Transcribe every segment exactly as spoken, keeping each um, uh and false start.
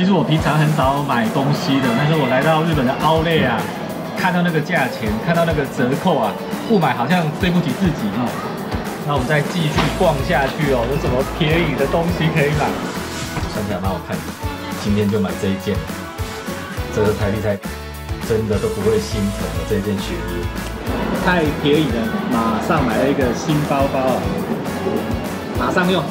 其实我平常很少买东西的，但是我来到日本的Outlet啊，看到那个价钱，看到那个折扣啊，不买好像对不起自己哦。那我们再继续逛下去哦，有什么便宜的东西可以买？穿起来蛮好看的，今天就买这一件，这个台币才真的都不会心疼的这件雪衣，太便宜了，马上买了一个新包包啊，马上用。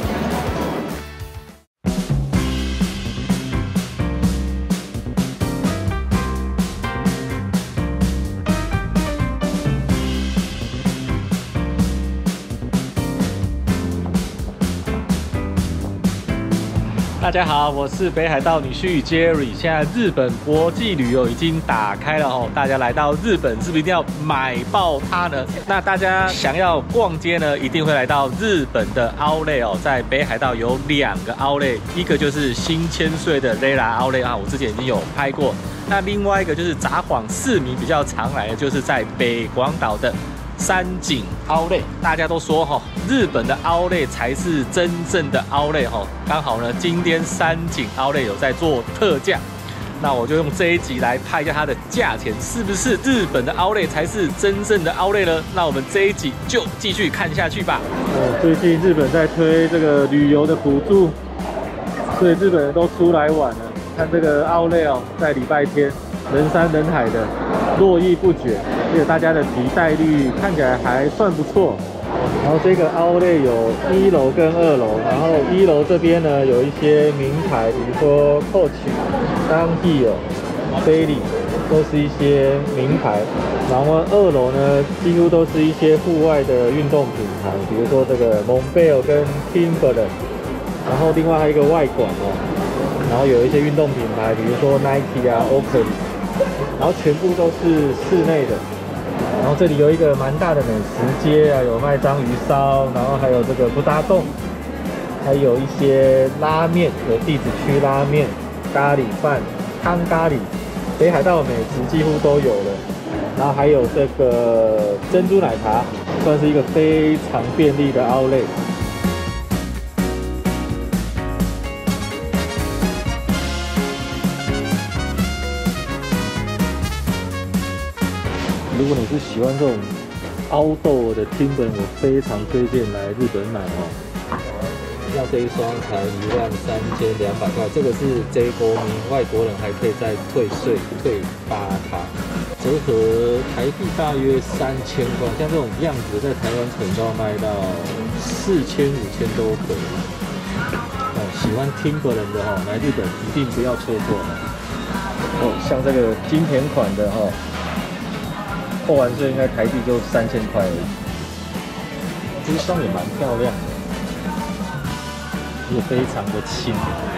大家好，我是北海道女婿 Jerry。现在日本国际旅游已经打开了哦，大家来到日本是不是一定要买爆它呢？那大家想要逛街呢，一定会来到日本的 Outlet 哦。在北海道有两个 Outlet， 一个就是新千岁的 Rera Outlet 啊，我之前已经有拍过。那另外一个就是札幌市民比较常来的，就是在北广岛的三井Outlet。大家都说哈，日本的Outlet才是真正的Outlet哈。刚好呢，今天三井Outlet有在做特价，那我就用这一集来拍一下它的价钱，是不是日本的Outlet才是真正的Outlet呢？那我们这一集就继续看下去吧。哦，最近日本在推这个旅游的补助，所以日本人都出来玩了。看这个Outlet哦，在礼拜天人山人海的，络绎不绝。而且大家的提袋率看起来还算不错。然后这个Outlet有一楼跟二楼，然后一楼这边呢有一些名牌，比如说 Coach、Dunhill、Bailey 都是一些名牌。然后二楼呢几乎都是一些户外的运动品牌，比如说这个 Montbell 跟 Timberland。然后另外还有一个外馆哦，然后有一些运动品牌，比如说 Nike 啊、Oakley， 然后全部都是室内的。然后这里有一个蛮大的美食街啊，有卖章鱼烧，然后还有这个不搭洞，还有一些拉面，有地址区拉面、咖喱饭、汤咖喱，北海道的美食几乎都有了。然后还有这个珍珠奶茶，算是一个非常便利的 Outlet。如果你是喜欢这种outdoor的 Timberland， 我非常推荐来日本买哦。要这一双才一万三千两百块，这个是 J 国民，外国人还可以再退税退八趴，折合台币大约三千块。像这种样子，在台湾可能都要卖到四千五千都可以。哦，喜欢 Timberland 的哈、哦，来日本一定不要错过哦。像这个金田款的哈、哦。扣完税应该台币就三千块而已，这一双也蛮漂亮的，也非常的轻。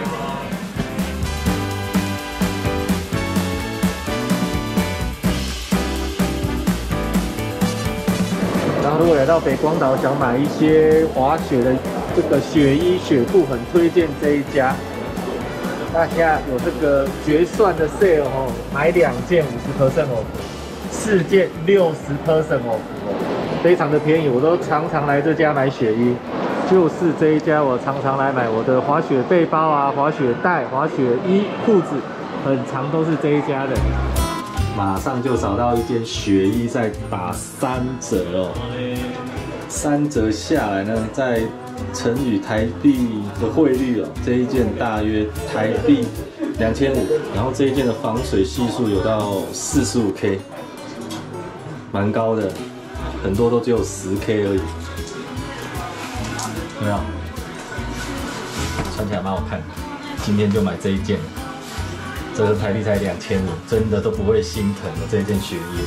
然后如果来到北广岛想买一些滑雪的这个雪衣雪裤，很推荐这一家。大家有这个决算的 sale 哦，买两件五十 percent off。四件六十 percent off，非常的便宜。我都常常来这家买雪衣，就是这一家我常常来买我的滑雪背包啊、滑雪袋、滑雪衣、裤子，很常都是这一家的。马上就找到一件雪衣在打三折哦，三折下来呢，再乘以台币的汇率哦，这一件大约台币两千五，然后这一件的防水系数有到四十五 K。蛮高的，很多都只有十 K 而已，有没有？穿起来蛮好看的。今天就买这一件，这个台币才两千五，真的都不会心疼的这一件雪衣。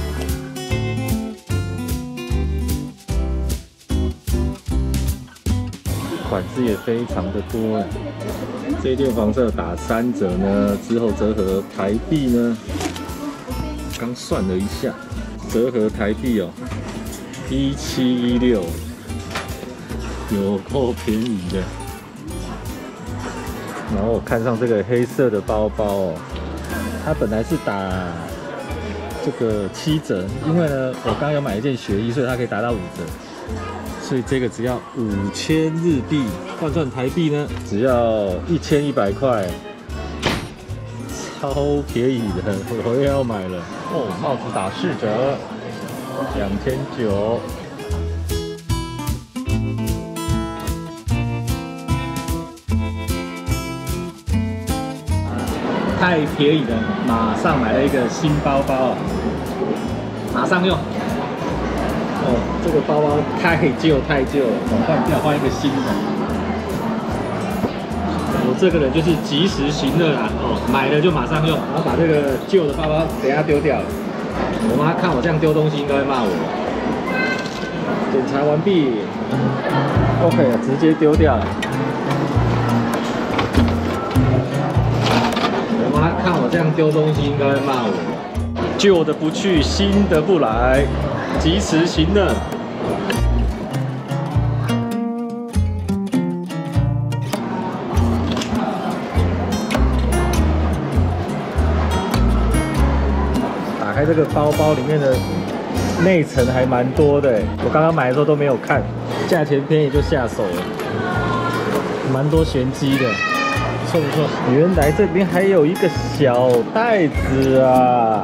款式也非常的多，这一件黄色打三折呢，之后折合台币呢，刚算了一下。折合台币哦，一七一六，有够便宜的。然后我看上这个黑色的包包哦，它本来是打这个七折，因为呢我刚有买一件雪衣，所以它可以打到五折，所以这个只要五千日币，换算台币呢只要一千一百块。 超便宜的，我也要买了。哦，帽子打四折，两千九。太便宜了，马上买了一个新包包，马上用。哦，这个包包太旧太旧了，我换掉，换一个新的。我这个人就是及时行乐啦，哦，买了就马上用，然后把这个旧的包包等下丢掉了。我妈看我这样丢东西，应该会骂我。检查完毕 ，OK， 直接丢掉了。我妈看我这样丢东西，应该会骂我。旧的不去，新的不来，及时行乐。打开这个包包里面的内层还蛮多的，我刚刚买的时候都没有看，价钱便宜就下手了，蛮多玄机的。不错不错，原来这边还有一个小袋子啊！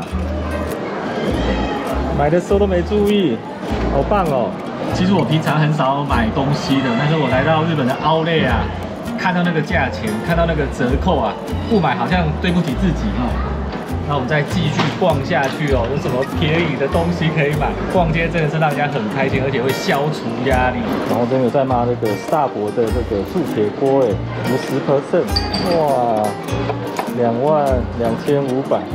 买的时候都没注意，好棒哦！其实我平常很少买东西的，但是我来到日本的Outlet啊，看到那个价钱，看到那个折扣啊，不买好像对不起自己哦。那我们再继续逛下去哦，有什么便宜的东西可以买？逛街真的是让人家很开心，而且会消除压力。然后这边有在骂那个萨博的这个铸铁锅，哎，五十 percent， 哇，两万两千五百。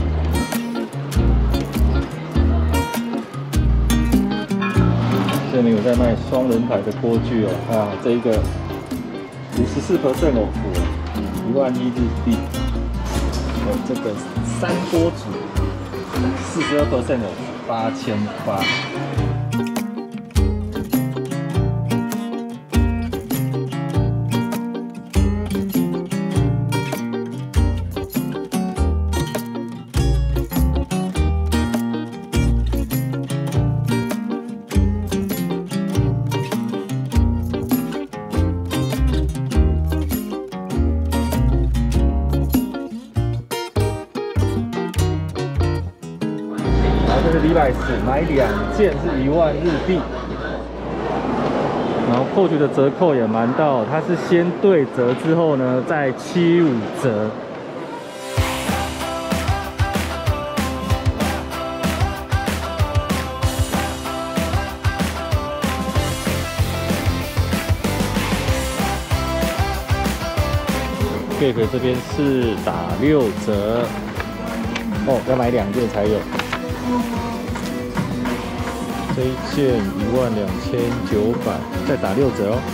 这里有在卖双人牌的锅具哦，啊，这一个五十四 percent 哦，一万一日币。哦，这个三锅煮四十二 percent 哦，八千八。这是李百斯，买两件是一万日币，然后扣取的折扣也蛮到，它是先对折之后呢，再七五折。Gap 这边是打六折，哦，要买两件才有。这一件一万两千九百，再打六折哦。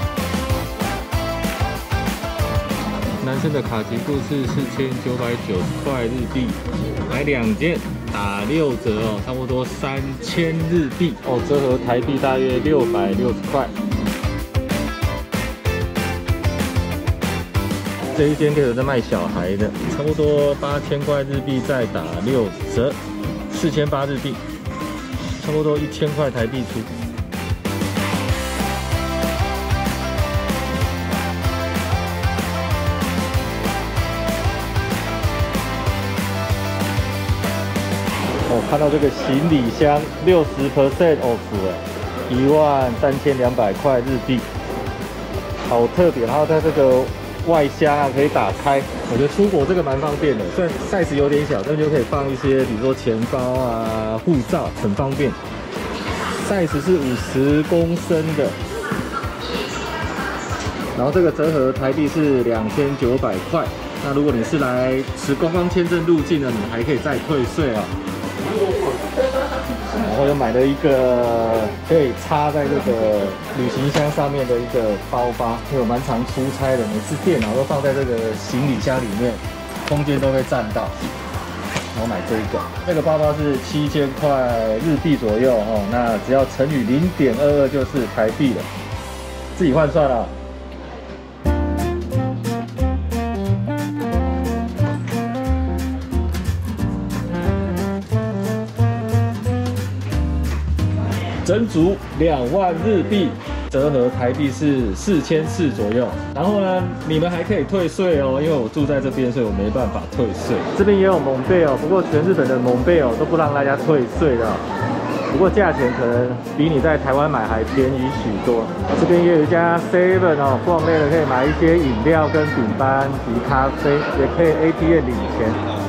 男生的卡其裤是四千九百九十块日币，买两件打六折哦，差不多三千日币哦，折合台币大约六百六十块。这一间可以在卖小孩的，差不多八千块日币，再打六折，四千八日币。差不多一千块台币出。我、哦、看到这个行李箱六十 percent off 哎，一万三千两百块日币，好特别。然后它这个外箱啊可以打开，我觉得出国这个蛮方便的。虽然 size 有点小，但就可以放一些，比如说钱包啊、护照，很方便。size 是五十公升的，然后这个折合台币是两千九百块。那如果你是来持观光签证入境的，你还可以再退税哦。然后又买了一个可以插在这个旅行箱上面的一个包包，因为我蛮常出差的，每次电脑都放在这个行李箱里面，空间都会占到。然后买这一个，这个包包是七千块日币左右哦，那只要乘以零点二二就是台币了，自己换算了。整组两万日币， 折合台币是四千四左右。然后呢，你们还可以退税哦，因为我住在这边，所以我没办法退税。这边也有蒙贝哦，不过全日本的蒙贝哦都不让大家退税的。 不过价钱可能比你在台湾买还便宜许多。这边也有一家 seven 哦，逛累了可以买一些饮料跟饼干及咖啡，也可以 A T M 领钱。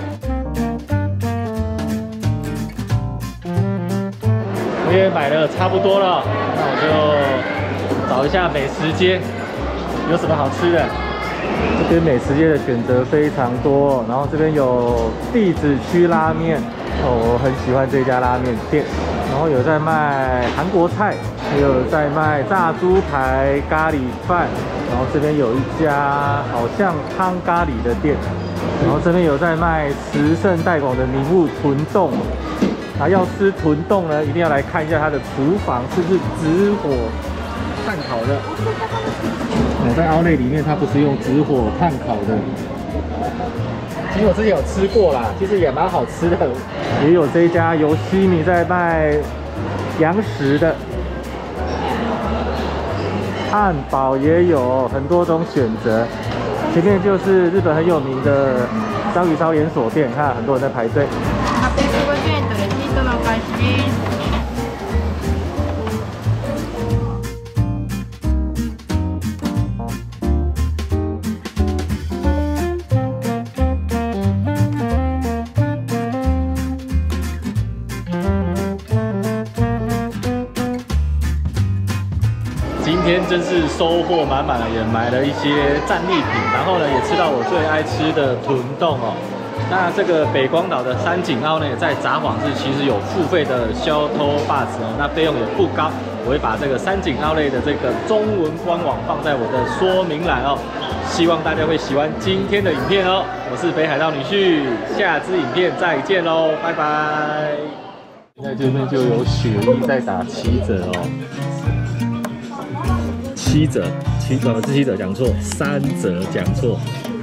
我也买了差不多了，那我就找一下美食街，有什么好吃的？这边美食街的选择非常多，然后这边有地址区拉面哦，我很喜欢这家拉面店。 然后有在卖韩国菜，也有在卖炸猪排、咖喱饭。然后这边有一家好像汤咖喱的店，然后这边有在卖慈圣代广的名物豚冻。啊，要吃豚冻呢，一定要来看一下它的厨房是不是直火炭烤的。我在奥莱里面，它不是用直火炭烤的。 其实我之前有吃过啦，其实也蛮好吃的。也有这一家由西米在卖洋食的，汉堡也有很多种选择。前面就是日本很有名的章鱼烧连锁店，看很多人在排队。今天真是收获满满了，也买了一些战利品，然后呢，也吃到我最爱吃的豚冻哦。那这个北光岛的三井奥呢，在札幌市其实有付费的消偷 bus 哦，那费用也不高。我会把这个三井奥莱的这个中文官网放在我的说明栏哦，希望大家会喜欢今天的影片哦。我是北海道女婿，下支影片再见喽，拜拜。现在这边就有雪莉在打七折哦。 七折，七呃是七折讲错，三折讲错。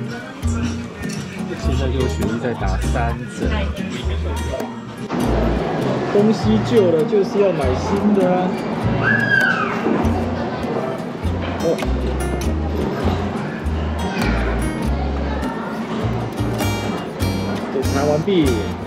现在就雪莉在打三折。东西旧了就是要买新的啊。哦。检查完毕。